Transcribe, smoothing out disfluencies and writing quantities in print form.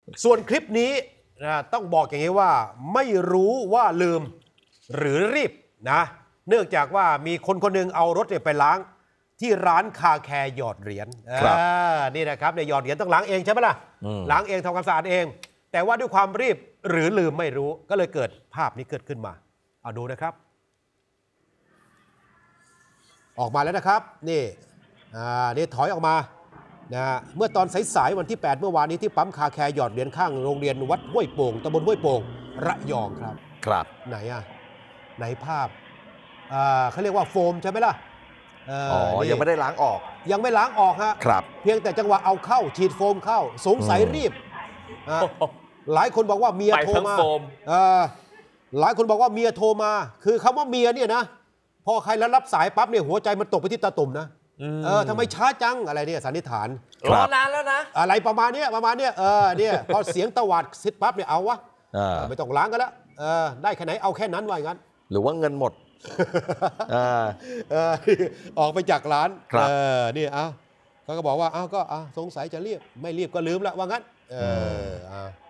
ส่วนคลิปนี้ต้องบอกอย่างนี้ว่าไม่รู้ว่าลืมหรือรีบนะเนื่องจากว่ามีคนคนหนึ่งเอารถไปล้างที่ร้านคาแคร์หยอดเหรียญนี่นะครับในหยอดเหรียญต้องล้างเองใช่ไหมล่ะล้างเองทำความสะอาดเองแต่ว่าด้วยความรีบหรือลืมไม่รู้ก็เลยเกิดภาพนี้เกิดขึ้นมาเอาดูนะครับออกมาแล้วนะครับนี่ถอยออกมานะเมื่อตอนสายๆวันที่ 8 เมื่อวานนี้ที่ปั๊มคาแคร์หยอดเหรียญข้างโรงเรียนวัดห้วยโป่งตำบลห้วยโป่งระยองครับไหนภาพเขาเรียกว่าโฟมใช่ไหมล่ะยังไม่ได้ล้างออกยังไม่ล้างออกฮะเพียงแต่จังหวะเอาเข้าฉีดโฟมเข้าสงสัยรีบหลายคนบอกว่าเมียโทรมาหลายคนบอกว่าเมียโทรมาคือคำว่าเมียเนี่ยนะพอใครแล้วรับสายปั๊บเนี่ยหัวใจมันตกไปที่ตาตุ่มนะทำไมช้าจังอะไรเนี่ยสันนิษฐานรอนานแล้วนะอะไรประมาณนี้เนี่ยพอเสียงตวาดซิดปั๊บเนี่ยเอาวะไม่ต้องล้างกันแล้วได้แค่ไหนเอาแค่นั้นว่าอย่างนั้นหรือว่าเงินหมดออกไปจากร้านนี่เขาก็บอกว่าก็สงสัยจะรีบไม่รีบก็ลืมแล้วว่างั้น